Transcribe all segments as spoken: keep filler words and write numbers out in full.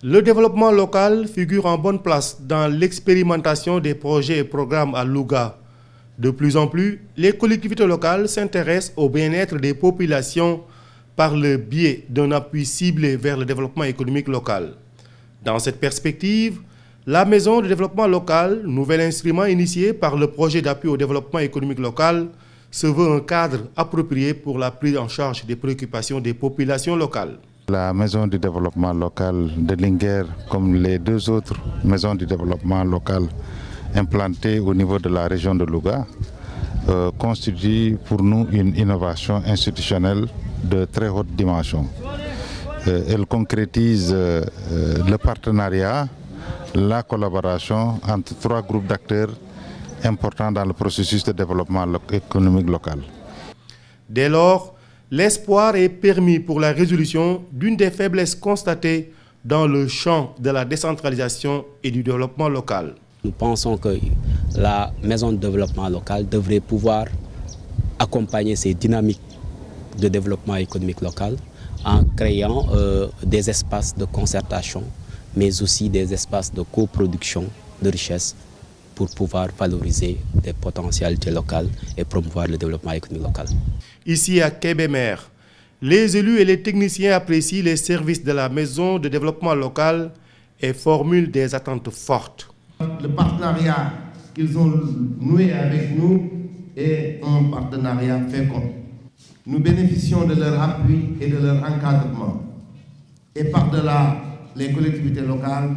Le développement local figure en bonne place dans l'expérimentation des projets et programmes à Louga. De plus en plus, les collectivités locales s'intéressent au bien-être des populations par le biais d'un appui ciblé vers le développement économique local. Dans cette perspective, la Maison de développement local, nouvel instrument initié par le projet d'appui au développement économique local, se veut un cadre approprié pour la prise en charge des préoccupations des populations locales. La Maison du développement local de Linguère, comme les deux autres maisons du développement local implantées au niveau de la région de Louga, euh, constitue pour nous une innovation institutionnelle de très haute dimension. Euh, elle concrétise euh, le partenariat, la collaboration entre trois groupes d'acteurs importants dans le processus de développement économique local. Dès lors, l'espoir est permis pour la résolution d'une des faiblesses constatées dans le champ de la décentralisation et du développement local. Nous pensons que la Maison de développement local devrait pouvoir accompagner ces dynamiques de développement économique local en créant euh, des espaces de concertation, mais aussi des espaces de coproduction de richesses pour pouvoir valoriser des potentialités locales et promouvoir le développement économique local. Ici à Kébémer, les élus et les techniciens apprécient les services de la Maison de développement local et formulent des attentes fortes. Le partenariat qu'ils ont noué avec nous est un partenariat fécond. Nous bénéficions de leur appui et de leur encadrement. Et par-delà les collectivités locales,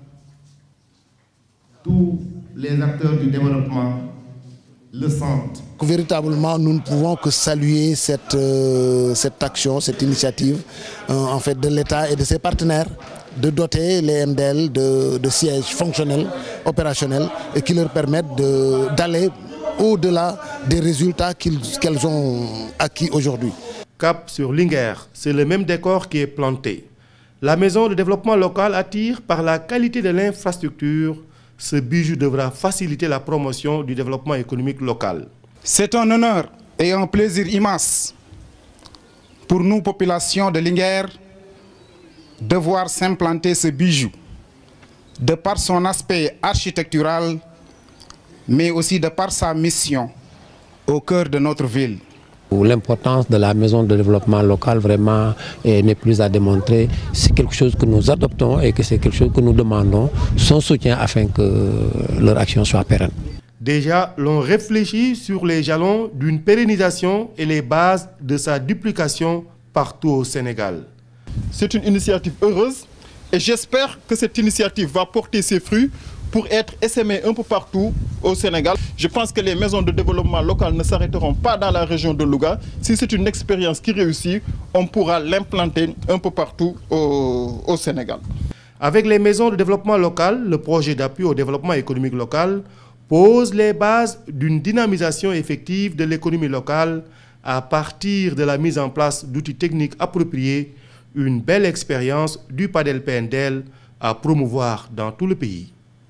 tous les acteurs du développement le sentent. Véritablement, nous ne pouvons que saluer cette, euh, cette action, cette initiative euh, en fait, de l'État et de ses partenaires de doter les M D L de, de sièges fonctionnels, opérationnels et qui leur permettent d'aller au-delà des résultats qu'ils qu'elles ont acquis aujourd'hui. Cap sur Linguère, c'est le même décor qui est planté. La Maison de développement local attire par la qualité de l'infrastructure. Ce bijou devra faciliter la promotion du développement économique local. C'est un honneur et un plaisir immense pour nous, population de Linguère, de voir s'implanter ce bijou, de par son aspect architectural, mais aussi de par sa mission au cœur de notre ville. L'importance de la Maison de développement local vraiment n'est plus à démontrer. C'est quelque chose que nous adoptons et que c'est quelque chose que nous demandons son soutien afin que leur action soit pérenne. Déjà, l'on réfléchit sur les jalons d'une pérennisation et les bases de sa duplication partout au Sénégal. C'est une initiative heureuse et j'espère que cette initiative va porter ses fruits pour être essaimée un peu partout au Sénégal. Je pense que les maisons de développement local ne s'arrêteront pas dans la région de Louga. Si c'est une expérience qui réussit, on pourra l'implanter un peu partout au, au Sénégal. Avec les maisons de développement local, le projet d'appui au développement économique local pose les bases d'une dynamisation effective de l'économie locale à partir de la mise en place d'outils techniques appropriés, une belle expérience du PADEL P N D L à promouvoir dans tout le pays.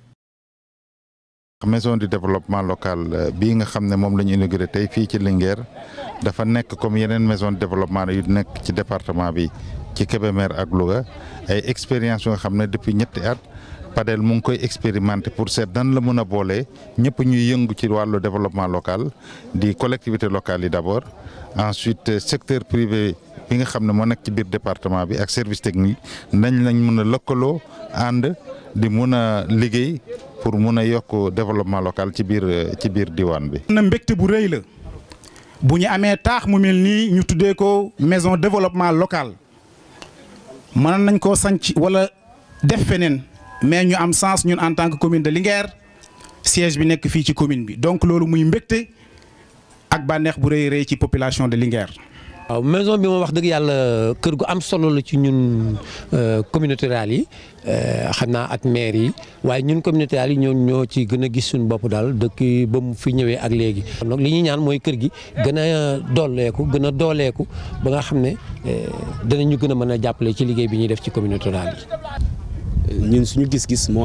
Maison du développement local bii nga xam ne moom la ñu inauguré tey fii ci Linguère dafa nekk comme yeneen maison de développement yu nekk ci département bi ci Kébémer ak Louga ay expérience yu nga xam ne depuis ñetti at PADEL mu ngi koy expérimenté pour seet dan la mën a boole ñëpp ñuy yëngu ci wàllu développement local di collectivité locale yi d'abord ensuite secteur privé bi nga xam ne moo nekk ci biir département bi ak service technique nañ lañ mën a lëkkaloo ànd di mën a liggéey pour mun a yokk développement local ci biir ci biir diwaan bi. na mbégte bu rëy la bu ñu amee taax mu mel nii ñu tuddee ko maison développement local mën nañ koo sanc wala def feneen mais ñu am sens ñun en tant que commune de Linguère siège bi nekk fii ci commune bi donc loolu muy mbégte ak bànneex bu rëy rëy ci population de Linguère. waaw maison bi moom wax dëgg yàlla kër gu am solo la ci ñun communauté rurale yi xam naa ak maire yi waaye ñun communauté rurale yi ñoo ñoo ci gën a gis suñu bopp daal dëkk ba mu fi ñëwee ak léegi. donc li ñuy ñaan mooy kër gi gën a dooleeku gën a dooleeku ba nga xam ne danañu gën a mën a jàppale ci liggéey bi ñuy def ci communauté rurale yi. ñun suñu gis-gis mooy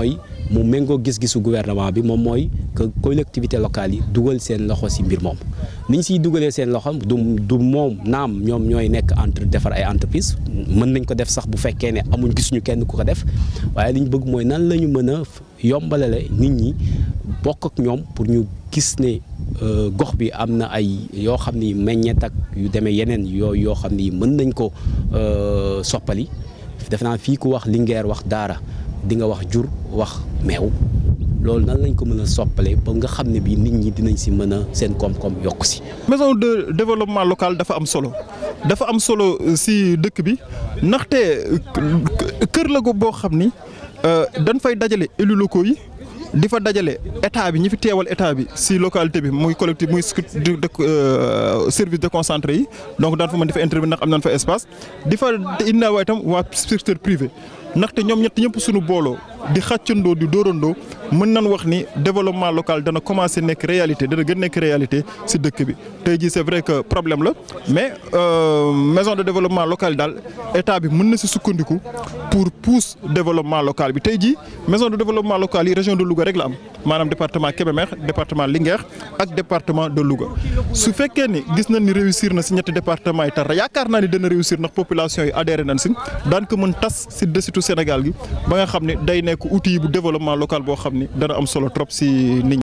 mu méngoo gis-gisu gouvernement bi moom mooy que collectivité locale yi dugal seen loxo ci mbir moom ni ñu siy dugalee seen loxo du du moom naam ñoom ñooy nekk entre defar ay entreprise mën nañ ko def sax bu fekkee ne amuñ gisuñu kenn ku ko def waaye li ñu bëgg mooy nan la ñu mën a yombalale nit ñi bokk ak ñoom pour ñu gis ne gox bi am na ay yoo xam ni meññeet ak yu demee yeneen yoo yoo xam ni mën nañ ko soppali def naa fii ku wax Linguère wax Daara di nga wax jur wax meew loolu nan lañ ko mën a soppale ba nga xam ne bii nit ñi dinañ si mën a seen koom-koom yokk si. maison de développement local dafa am solo dafa am solo si dëkk bi ndaxte kër la ko boo xam ni dañ fay dajale élus locaux yi di fa dajale état bi ñi fi teewal état bi si localité bi muy collectif muy service déconcentré yi donc daan fa mën di fa intervenir ndax am nañ fa espace di fa indaale waaye itam waa secteur privé. ndaxte ñoom ñett ñëpp suñu booloo di xàccandoo di dóorandoo mën nañ wax ni développement local dana commencé nekk réalité dana gën nekk réalité si dëkk bi tey jii c'est vrai que problème la mais maison de développement local daal état bi mën na si sukkandiku pour pousse développement local bi tey jii maison de développement local yi région de Louga rek la am maanaam département Kébémer département Linguère ak département de Louga su fekkee ni gis nañ ni réussir na si ñetti département yi tar yaakaar naa ni dana réussir ndax population yi adhéré nañ si daan ko mën tas si desitu Sénégal gi ba nga xam ne day nekk outil bu développement local boo xam ni dana am solo trop si nit ñi